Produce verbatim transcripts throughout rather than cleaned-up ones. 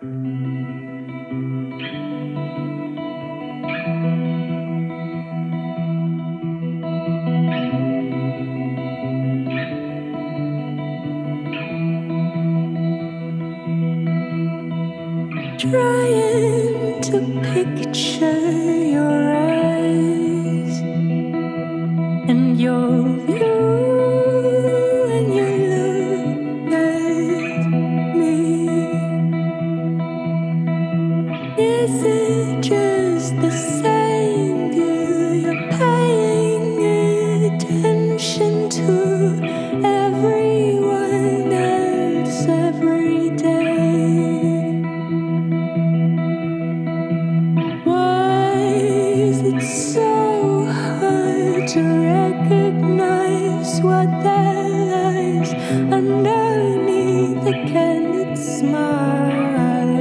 Trying to picture your eyes and your view, and you look at me. Is it just the same view? You're paying attention to everyone else every day. It's so hard to recognize what there lies underneath a candid smile.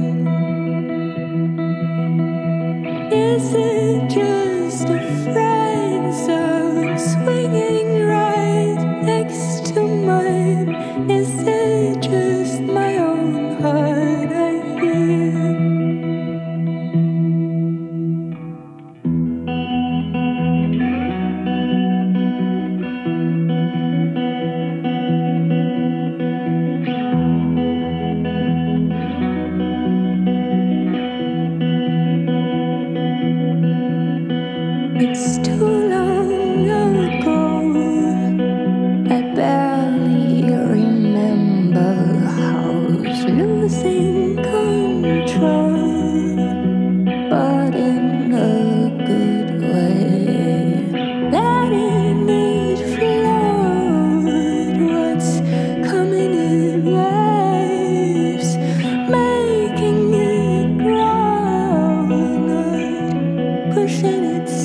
Is it just a friend zone swinging right next to mine? Is it just my own heart I hear? It's too long ago, I barely remember how's losing control, but in a good way, letting it float, what's coming in waves, making it grow, not pushing its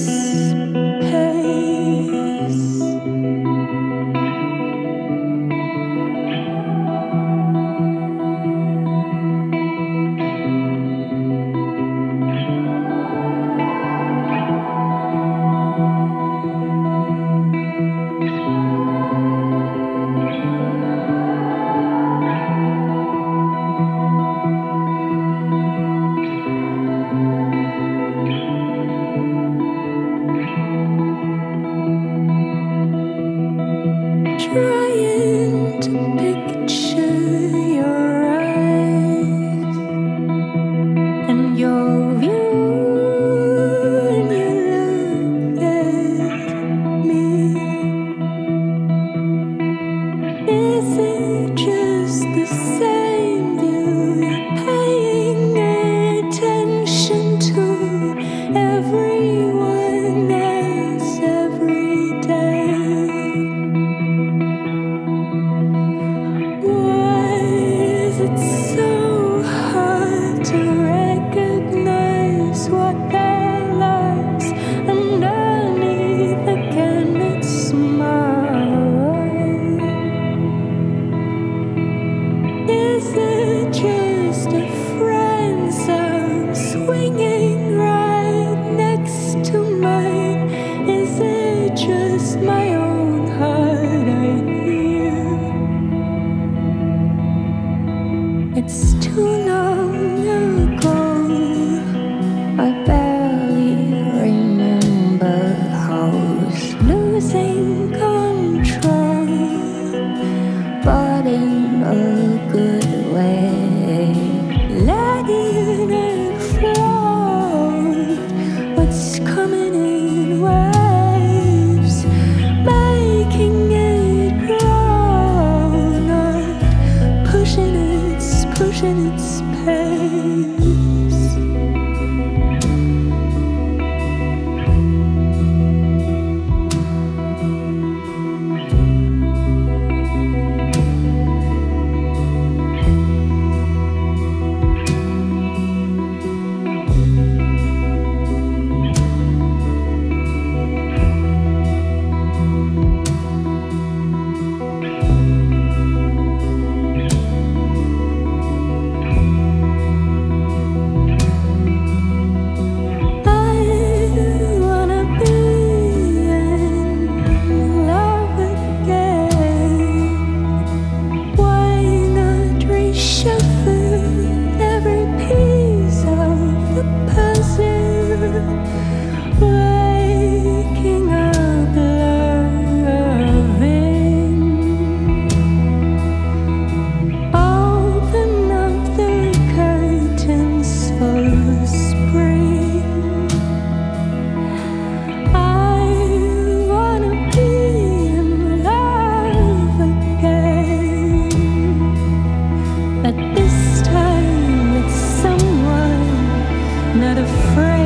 trying to picture your eyes and your view, and you look at me. Is it just the same view? You're paying attention to everyone else every day. It's so hard to recognize what there lies underneath a candid smile. Is it just a friend zone swinging right next to mine? Is it just my own heart I hear? It's too long ago, I barely remember how's losing control, but in a good way, letting it float, what's coming in waves, making it grow, not pushing it, pushing its pace. but this time it's someone not afraid.